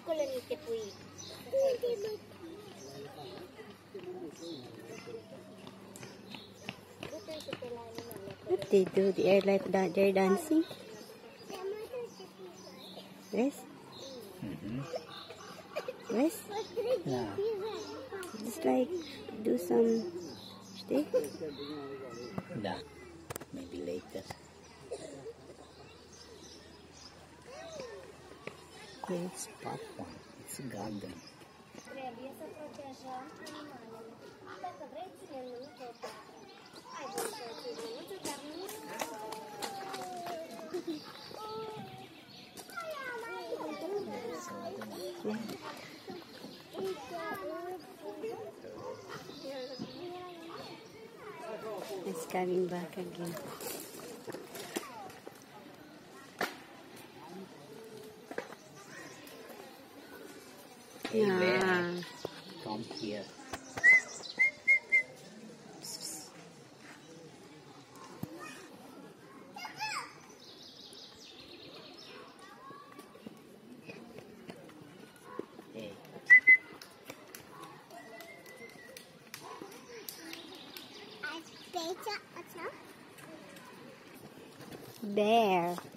What they do? They're like that. They're dancing. Yes. Yes. Yeah. Just like do some stay. Yeah. Maybe later. It's part one. It's a garden. Yeah. It's coming back again. Yeah. Come here. Hey. Bear.